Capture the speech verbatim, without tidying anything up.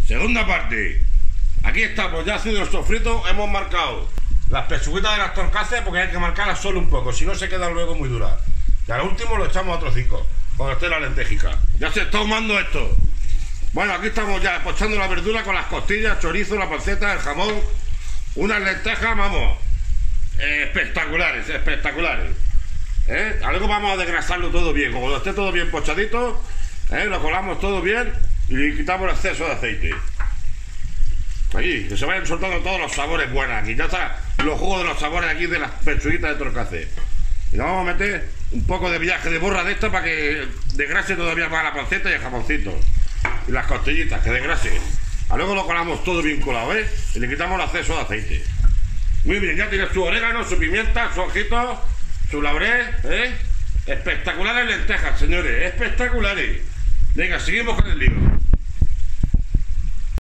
Segunda parte. Aquí estamos, ya ha sido el sofrito, hemos marcado las pechuguitas de las torcaces porque hay que marcarlas solo un poco, si no se quedan luego muy duras. Y al último lo echamos a trocicos, cuando esté la lentejica. Ya se está ahumando esto. Bueno, aquí estamos ya pochando la verdura con las costillas, chorizo, la panceta, el jamón, unas lentejas, vamos, eh, espectaculares, espectaculares. ¿Eh? Luego vamos a desgrasarlo todo bien, cuando esté todo bien pochadito, ¿eh? Lo colamos todo bien y le quitamos el exceso de aceite. Aquí, que se vayan soltando todos los sabores buenos. Aquí ya está los jugos de los sabores aquí de las pechuguitas de torcaces. Y le vamos a meter un poco de viaje de borra de esta para que desgrase todavía más la panceta y el jamoncito. Y las costillitas, que desgrase. A luego lo colamos todo bien colado, ¿eh? Y le quitamos el exceso de aceite. Muy bien, ya tiene su orégano, su pimienta, su ojito, su laurel, ¿eh? Espectaculares lentejas, señores, espectaculares. Venga, seguimos con el lío.